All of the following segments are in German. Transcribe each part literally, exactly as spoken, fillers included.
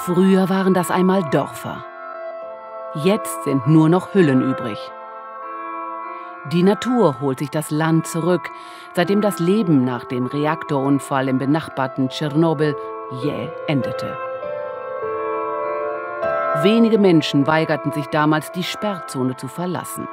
Früher waren das einmal Dörfer. Jetzt sind nur noch Hüllen übrig. Die Natur holt sich das Land zurück, seitdem das Leben nach dem Reaktorunfall im benachbarten Tschernobyl jäh endete. Wenige Menschen weigerten sich damals, die Sperrzone zu verlassen.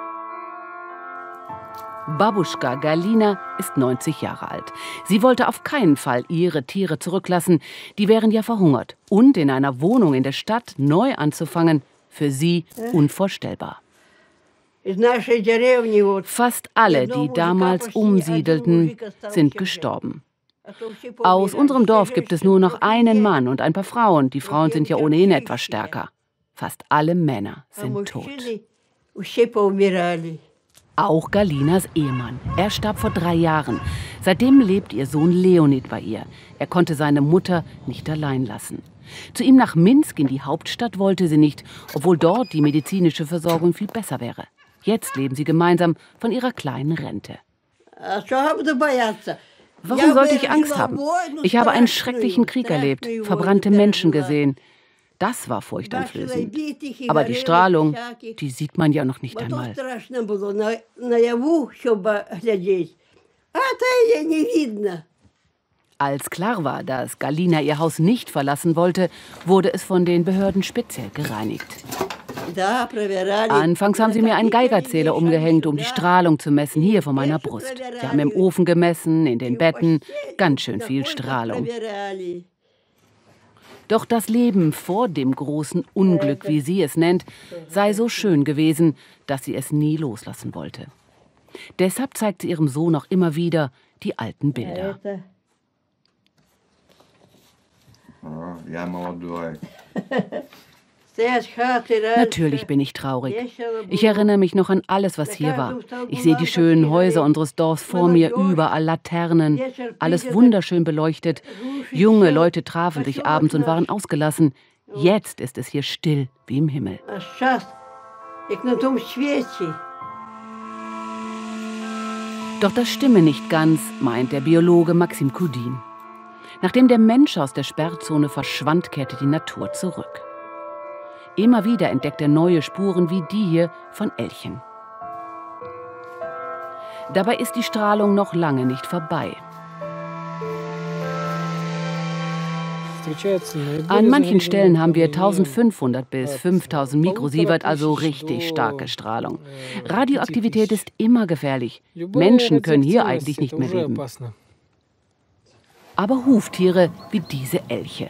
Babuschka Galina ist neunzig Jahre alt. Sie wollte auf keinen Fall ihre Tiere zurücklassen, die wären ja verhungert. Und in einer Wohnung in der Stadt neu anzufangen, für sie unvorstellbar. Fast alle, die damals umsiedelten, sind gestorben. Aus unserem Dorf gibt es nur noch einen Mann und ein paar Frauen. Die Frauen sind ja ohnehin etwas stärker. Fast alle Männer sind tot. Auch Galinas Ehemann. Er starb vor drei Jahren. Seitdem lebt ihr Sohn Leonid bei ihr. Er konnte seine Mutter nicht allein lassen. Zu ihm nach Minsk in die Hauptstadt wollte sie nicht, obwohl dort die medizinische Versorgung viel besser wäre. Jetzt leben sie gemeinsam von ihrer kleinen Rente. Warum sollte ich Angst haben? Ich habe einen schrecklichen Krieg erlebt, verbrannte Menschen gesehen. Das war furchteinflößend. Aber die Strahlung, die sieht man ja noch nicht einmal. Als klar war, dass Galina ihr Haus nicht verlassen wollte, wurde es von den Behörden speziell gereinigt. Anfangs haben sie mir einen Geigerzähler umgehängt, um die Strahlung zu messen, hier vor meiner Brust. Sie haben im Ofen gemessen, in den Betten, ganz schön viel Strahlung. Doch das Leben vor dem großen Unglück, wie sie es nennt, sei so schön gewesen, dass sie es nie loslassen wollte. Deshalb zeigt sie ihrem Sohn auch immer wieder die alten Bilder. Natürlich bin ich traurig. Ich erinnere mich noch an alles, was hier war. Ich sehe die schönen Häuser unseres Dorfs vor mir, überall Laternen, alles wunderschön beleuchtet. Junge Leute trafen sich abends und waren ausgelassen. Jetzt ist es hier still wie im Himmel. Doch das stimme nicht ganz, meint der Biologe Maxim Kudin. Nachdem der Mensch aus der Sperrzone verschwand, kehrte die Natur zurück. Immer wieder entdeckt er neue Spuren wie die hier von Elchen. Dabei ist die Strahlung noch lange nicht vorbei. An manchen Stellen haben wir eintausendfünfhundert bis fünftausend Mikrosievert, also richtig starke Strahlung. Radioaktivität ist immer gefährlich. Menschen können hier eigentlich nicht mehr leben. Aber Huftiere wie diese Elche.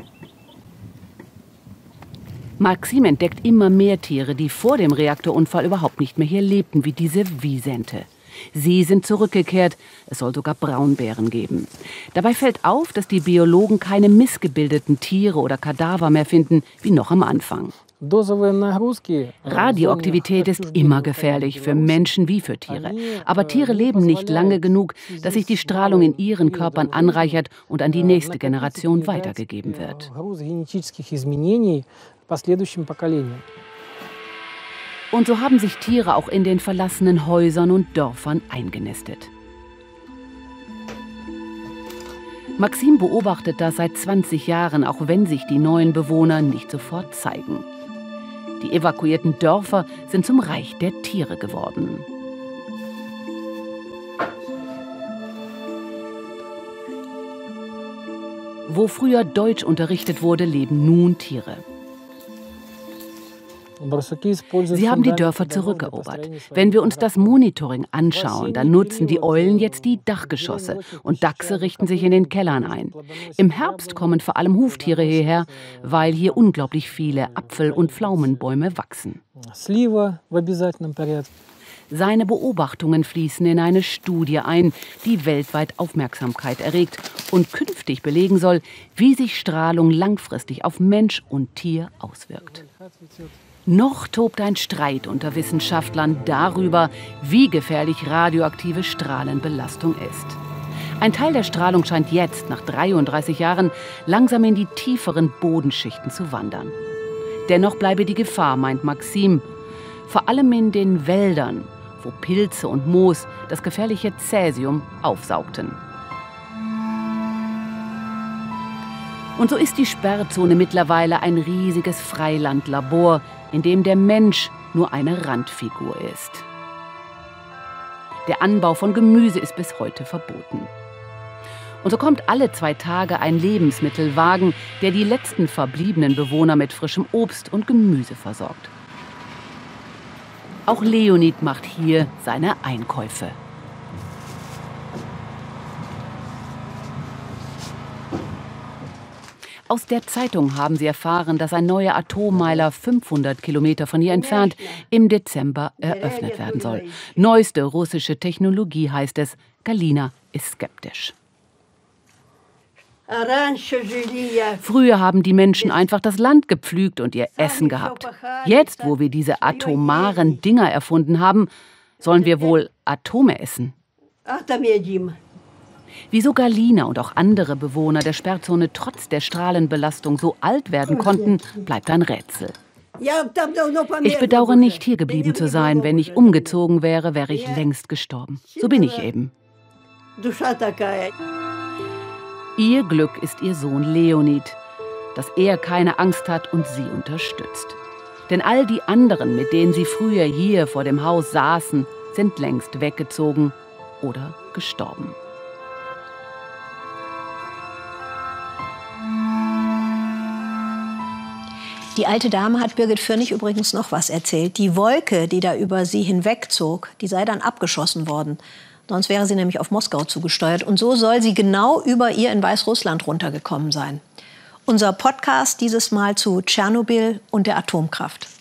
Maxim entdeckt immer mehr Tiere, die vor dem Reaktorunfall überhaupt nicht mehr hier lebten, wie diese Wisente. Sie sind zurückgekehrt, es soll sogar Braunbären geben. Dabei fällt auf, dass die Biologen keine missgebildeten Tiere oder Kadaver mehr finden, wie noch am Anfang. Radioaktivität ist immer gefährlich, für Menschen wie für Tiere. Aber Tiere leben nicht lange genug, dass sich die Strahlung in ihren Körpern anreichert und an die nächste Generation weitergegeben wird. Und so haben sich Tiere auch in den verlassenen Häusern und Dörfern eingenistet. Maxim beobachtet das seit zwanzig Jahren, auch wenn sich die neuen Bewohner nicht sofort zeigen. Die evakuierten Dörfer sind zum Reich der Tiere geworden. Wo früher Deutsch unterrichtet wurde, leben nun Tiere. Sie haben die Dörfer zurückerobert. Wenn wir uns das Monitoring anschauen, dann nutzen die Eulen jetzt die Dachgeschosse und Dachse richten sich in den Kellern ein. Im Herbst kommen vor allem Huftiere hierher, weil hier unglaublich viele Apfel- und Pflaumenbäume wachsen. Seine Beobachtungen fließen in eine Studie ein, die weltweit Aufmerksamkeit erregt und künftig belegen soll, wie sich Strahlung langfristig auf Mensch und Tier auswirkt. Noch tobt ein Streit unter Wissenschaftlern darüber, wie gefährlich radioaktive Strahlenbelastung ist. Ein Teil der Strahlung scheint jetzt, nach dreiunddreißig Jahren, langsam in die tieferen Bodenschichten zu wandern. Dennoch bleibe die Gefahr, meint Maxim, vor allem in den Wäldern, wo Pilze und Moos das gefährliche Cäsium aufsaugten. Und so ist die Sperrzone mittlerweile ein riesiges Freilandlabor, in dem der Mensch nur eine Randfigur ist. Der Anbau von Gemüse ist bis heute verboten. Und so kommt alle zwei Tage ein Lebensmittelwagen, der die letzten verbliebenen Bewohner mit frischem Obst und Gemüse versorgt. Auch Leonid macht hier seine Einkäufe. Aus der Zeitung haben sie erfahren, dass ein neuer Atommeiler fünfhundert Kilometer von hier entfernt im Dezember eröffnet werden soll. Neueste russische Technologie, heißt es. Galina ist skeptisch. Früher haben die Menschen einfach das Land gepflügt und ihr Essen gehabt. Jetzt, wo wir diese atomaren Dinger erfunden haben, sollen wir wohl Atome essen. Wieso Galina und auch andere Bewohner der Sperrzone trotz der Strahlenbelastung so alt werden konnten, bleibt ein Rätsel. Ich bedauere nicht, hier geblieben zu sein. Wenn ich umgezogen wäre, wäre ich längst gestorben. So bin ich eben. Ihr Glück ist ihr Sohn Leonid, dass er keine Angst hat und sie unterstützt. Denn all die anderen, mit denen sie früher hier vor dem Haus saßen, sind längst weggezogen oder gestorben. Die alte Dame hat Birgit Firnig übrigens noch was erzählt. Die Wolke, die da über sie hinwegzog, die sei dann abgeschossen worden. Sonst wäre sie nämlich auf Moskau zugesteuert. Und so soll sie genau über ihr in Weißrussland runtergekommen sein. Unser Podcast dieses Mal zu Tschernobyl und der Atomkraft.